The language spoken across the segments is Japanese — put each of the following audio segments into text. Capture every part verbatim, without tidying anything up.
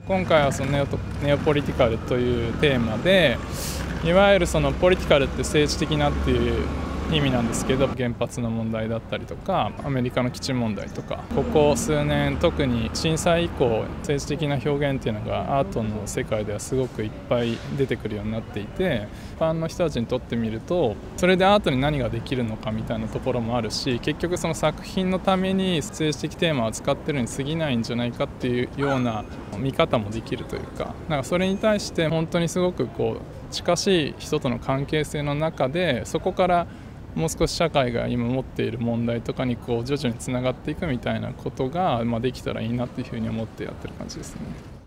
今回はそのネオト、ネオポリティカルというテーマで、いわゆるそのポリティカルって政治的なっていう意味なんですけど、原発の問題だったりとかアメリカの基地問題とか、ここ数年特に震災以降政治的な表現っていうのがアートの世界ではすごくいっぱい出てくるようになっていて、一般の人たちにとってみるとそれでアートに何ができるのかみたいなところもあるし、結局その作品のために政治的テーマを使ってるに過ぎないんじゃないかっていうような見方もできるというか、なんかそれに対して本当にすごくこう近しい人との関係性の中で、そこからもう少し社会が今持っている問題とかにこう徐々につながっていくみたいなことが、まあ、できたらいいなっていうふうに思ってやってる感じですね。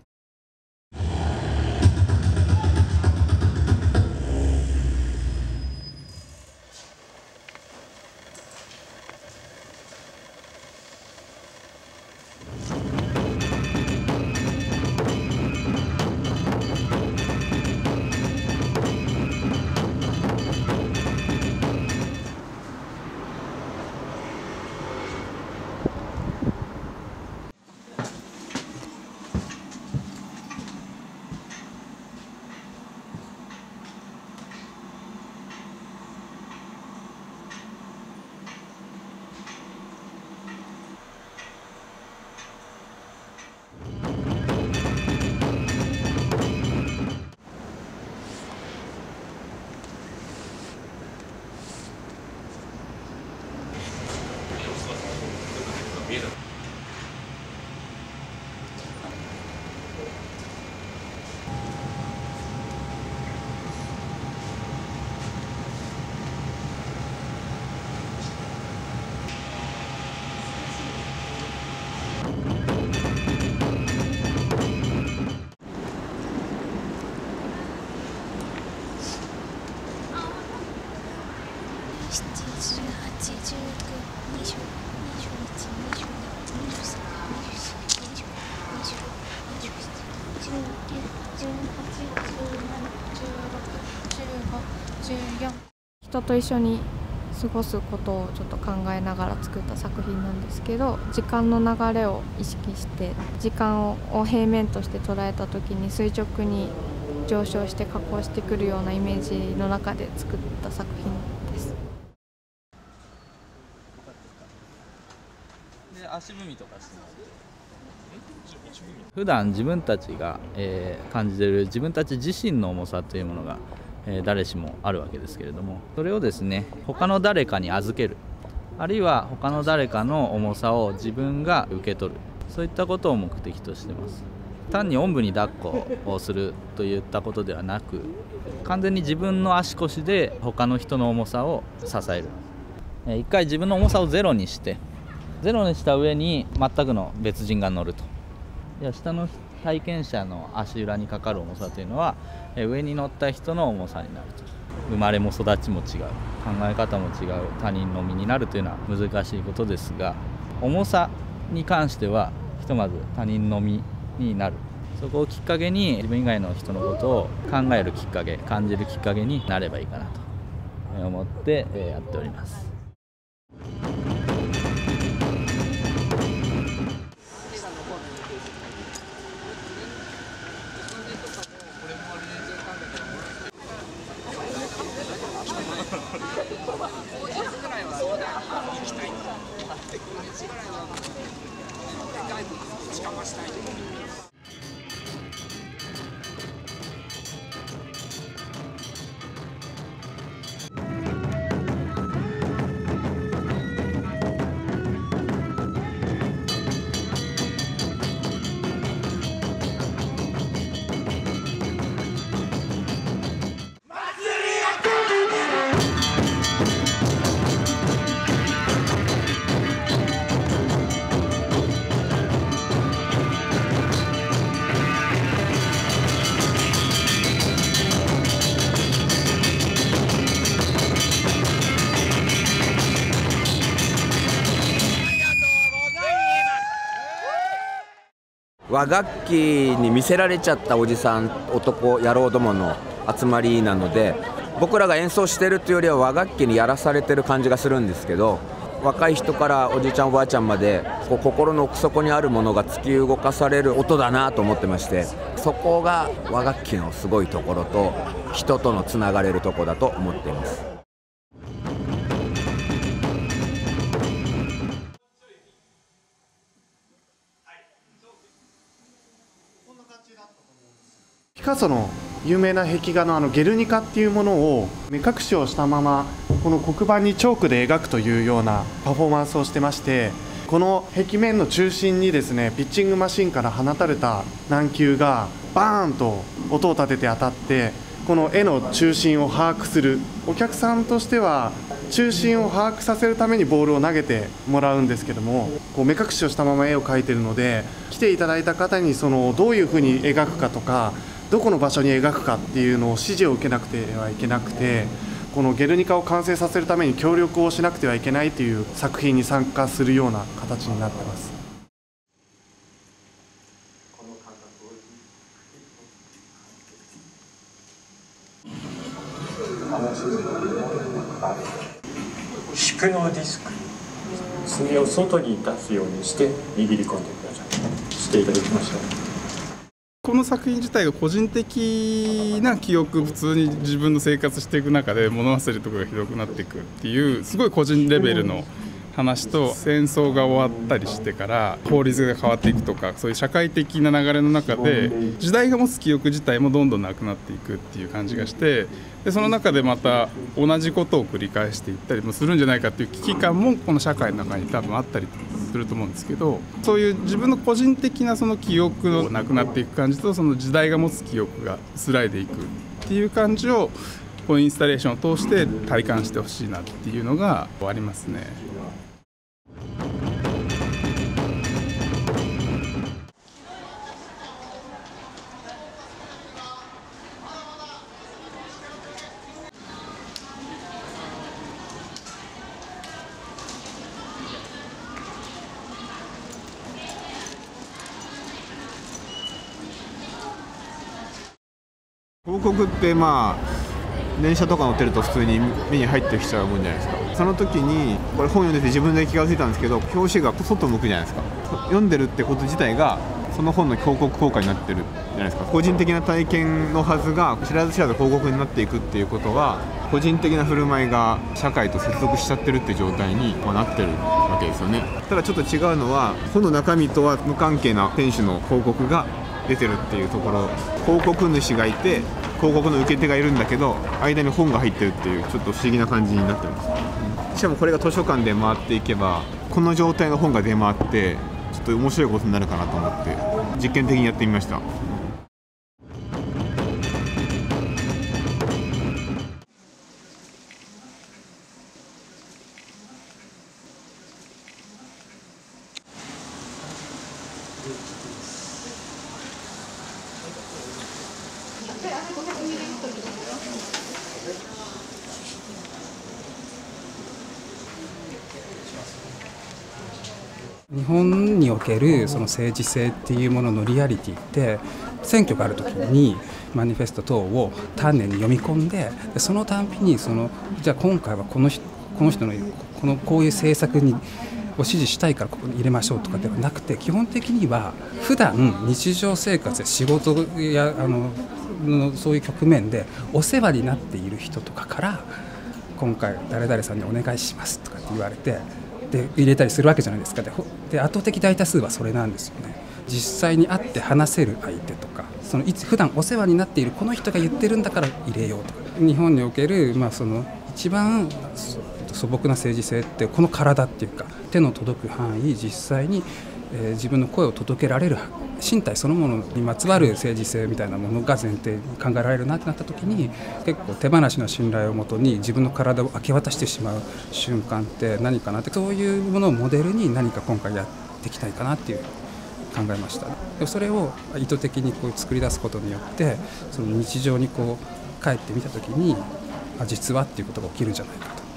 人と一緒に過ごすことをちょっと考えながら作った作品なんですけど、時間の流れを意識して時間を平面として捉えた時に垂直に上昇して下降してくるようなイメージの中で作った作品です。 で足踏みとかしてます。普段自分たちが、えー、感じている自分たち自身の重さというものが、えー、誰しもあるわけですけれども、それをですね他の誰かに預ける、あるいは他の誰かの重さを自分が受け取る、そういったことを目的としています。単におんぶに抱っこをするといったことではなく、完全に自分の足腰で他の人の重さを支える。えー、一回自分の重さをゼロにしてゼロにした上に全くの別人が乗ると。いや、下の体験者の足裏にかかる重さというのは上に乗った人の重さになると。生まれも育ちも違う、考え方も違う他人の身になるというのは難しいことですが、重さに関してはひとまず他人の身になる、そこをきっかけに自分以外の人のことを考えるきっかけ、感じるきっかけになればいいかなと思ってやっております。 和楽器に魅せられちゃったおじさん、男野郎どもの集まりなので、僕らが演奏してるというよりは和楽器にやらされてる感じがするんですけど、 若い人からおじいちゃんおばあちゃんまでこう心の奥底にあるものが突き動かされる音だなと思ってまして、そこが和楽器のすごいところと人とのつながれるところだと思っています。 ピカソの有名な壁画のあのゲルニカっていうものを目隠しをしたままこの黒板にチョークで描くというようなパフォーマンスをしてまして、この壁面の中心にですねピッチングマシンから放たれた軟球がバーンと音を立てて当たってこの絵の中心を把握する、お客さんとしては中心を把握させるためにボールを投げてもらうんですけども、こう目隠しをしたまま絵を描いているので、来ていただいた方にそのどういうふうに描くかとかどこの場所に描くかっていうのを指示を受けなくてはいけなくて、このゲルニカを完成させるために協力をしなくてはいけないという作品に参加するような形になってます。 シクのディスク、爪を外に出すようにして握り込んでください。していただきました。 この作品自体が個人的な記憶、普通に自分の生活していく中で物忘れとかがひどくなっていくっていうすごい個人レベルの話と、戦争が終わったりしてから法律が変わっていくとか、そういう社会的な流れの中で時代が持つ記憶自体もどんどんなくなっていくっていう感じがして、でその中でまた同じことを繰り返していったりもするんじゃないかっていう危機感もこの社会の中に多分あったりすると思うんですけど、そういう自分の個人的なその記憶のなくなっていく感じと、その時代が持つ記憶が薄らいでいくっていう感じをこのインスタレーションを通して体感してほしいなっていうのがありますね。 広告ってまあ電車とか乗ってると普通に目に入ってきちゃうもんじゃないですか。その時にこれ本読んでて自分で気が付いたんですけど、表紙が外向くじゃないですか。読んでるってこと自体がその本の広告効果になってるじゃないですか。個人的な体験のはずが知らず知らず広告になっていくっていうことは、個人的な振る舞いが社会と接続しちゃってるって状態になってるわけですよね。ただちょっと違うのは、本の中身とは無関係な店主の広告が出てるっていうところ、広告主がいて広告の受け手がいるんだけど間に本が入ってるっていうちょっと不思議な感じになってます。しかもこれが図書館で回っていけばこの状態の本が出回ってちょっと面白いことになるかなと思って実験的にやってみました。 日本におけるその政治性っていうもののリアリティって、選挙があるときにマニフェスト等を丹念に読み込んで、そのたんびにそのじゃあ今回はこの人この人のこのこういう政策にを支持したいからここに入れましょうとかではなくて、基本的には普段日常生活や仕事やあのそういう局面でお世話になっている人とかから今回誰々さんにお願いしますとかって言われてで入れたりするわけじゃないですか。でで圧倒的大多数はそれなんですよね。実際に会って話せる相手とか、そのいつ普段お世話になっているこの人が言ってるんだから入れようとか、日本における、まあ、その一番素朴な政治性ってこの体っていうか手の届く範囲、実際に、えー、自分の声を届けられる身体そのものにまつわる政治性みたいなものが前提に考えられるなってなった時に、結構手放しの信頼をもとに自分の体を明け渡してしまう瞬間って何かなって、そういうものをモデルに何か今回やっていきたいかなっていう考えました。でそれを意図的にこう作り出すことによってその日常にこう帰ってみた時にあ実はっていうことが起きるんじゃないかと。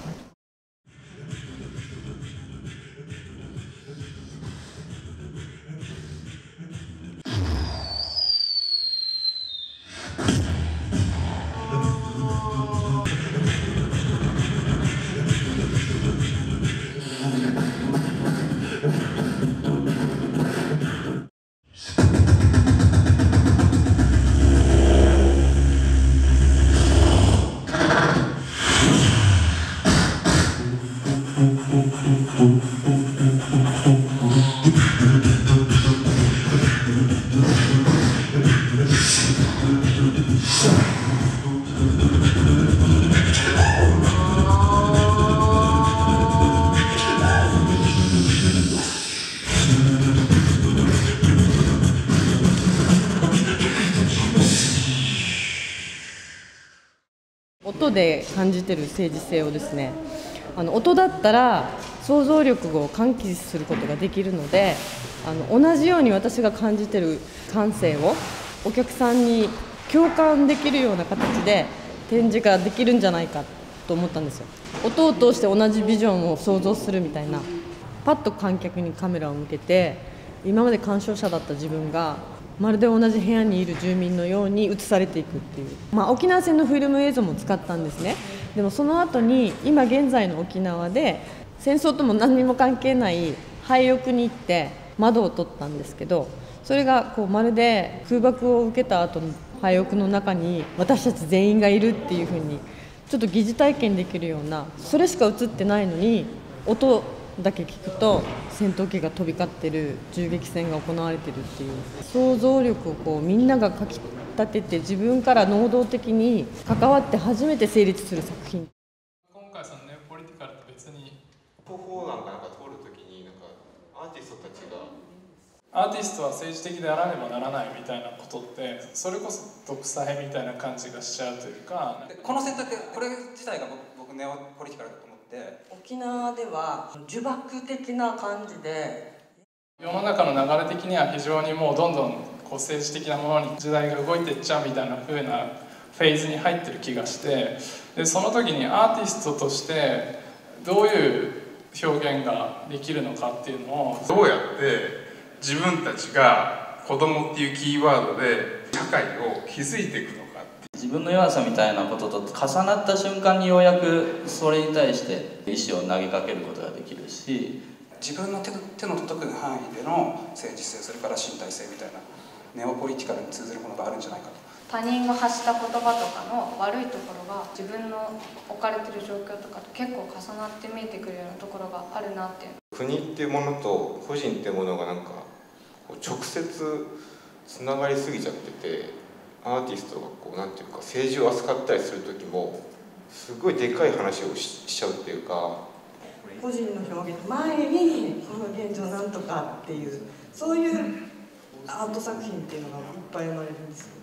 音で感じてる政治性をですね、あの音だったら想像力を喚起することができるので、あの同じように私が感じてる感性をお客さんに共感できるような形で展示ができるんじゃないかと思ったんですよ。音を通して同じビジョンを想像するみたいな、パッと観客にカメラを向けて今まで鑑賞者だった自分がまるで同じ部屋にいる住民のように映されていくっていう、まあ、沖縄戦のフィルム映像も使ったんですね。でもその後に今現在の沖縄で戦争とも何にも関係ない廃屋に行って窓を撮ったんですけど、それがこうまるで空爆を受けた後の廃屋の中に私たち全員がいるっていう風にちょっと疑似体験できるような、それしか映ってないのに音だけ聞くと戦闘機が飛び交ってる、銃撃戦が行われてるっていう想像力をこうみんながかき立てて自分から能動的に関わって初めて成立する作品。 今回そのネオポリティカルと別に方法なんかなんか通るときになんかアーティストたちがアーティストは政治的であらねばならないみたいなことってそれこそ独裁みたいな感じがしちゃうというか、 この選択これ自体が僕、僕ネオポリティカルだと思って、 沖縄では呪縛的な感じで世の中の流れ的には非常にもうどんどんこう政治的なものに時代が動いていっちゃうみたいな風なフェーズに入ってる気がして、でその時にアーティストとしてどういう表現ができるのかっていうのをどうやって自分たちが子供っていうキーワードで社会を築いていくのかって、 自分の弱さみたいなことと重なった瞬間にようやくそれに対して意思を投げかけることができるし、 自分の手の、手の届く範囲での政治性、それから身体性みたいなネオポリティカルに通ずるものがあるんじゃないかと。 他人が発した言葉とかの悪いところが自分の置かれてる状況とかと結構重なって見えてくるようなところがあるなっていう。 国っていうものと個人っていうものがなんか直接つながりすぎちゃってて、アーティストがこうなんていうか政治を扱ったりする時もすごいでかい話を し, しちゃうっていうか、 個人の表現の前にこの現状なんとかっていう、そういうアート作品っていうのがいっぱい生まれるんですよね。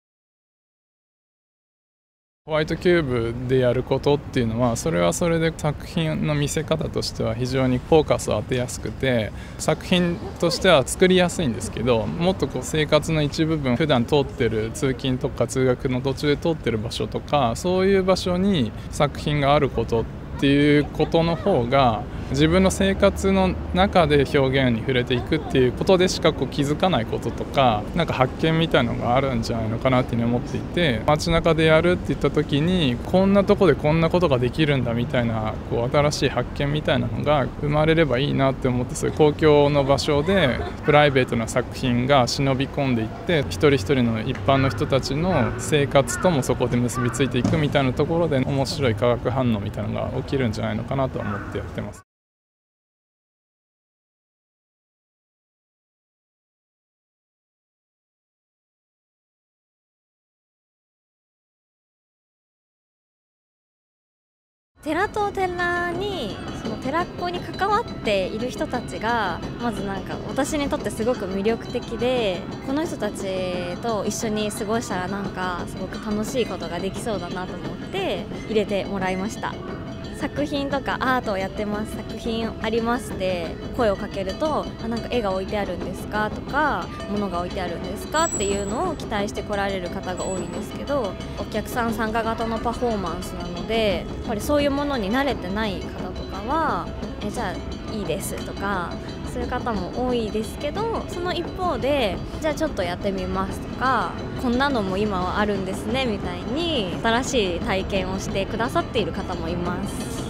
ホワイトキューブでやることっていうのは、それはそれで作品の見せ方としては非常にフォーカスを当てやすくて、作品としては作りやすいんですけど、もっとこう生活の一部分、普段通ってる通勤とか通学の途中で通ってる場所とか、そういう場所に作品があることっていうことの方が、自分の生活の中で表現に触れていくっていうことでしかこう気づかないこととか、なんか発見みたいなのがあるんじゃないのかなっていうふうに思っていて、街中でやるって言った時にこんなとこでこんなことができるんだみたいなこう新しい発見みたいなのが生まれればいいなって思って、そういう公共の場所でプライベートな作品が忍び込んでいって、一人一人の一般の人たちの生活ともそこで結びついていくみたいなところで面白い化学反応みたいなのが起きるんじゃないのかなと思ってやってます。 寺と寺にその寺っ子に関わっている人たちがまずなんか私にとってすごく魅力的で、この人たちと一緒に過ごしたらなんかすごく楽しいことができそうだなと思って入れてもらいました。作品とかアートをやってます、作品ありますって声をかけると、あなんか絵が置いてあるんですかとか、物が置いてあるんですかっていうのを期待して来られる方が多いんですけど、お客さん参加型のパフォーマンスなので、やっぱりそういうものに慣れてない方とかはえじゃあいいですとか、そういう方も多いですけど、その一方でじゃあちょっとやってみますとか、こんなのも今はあるんですねみたいに新しい体験をしてくださっている方もいます。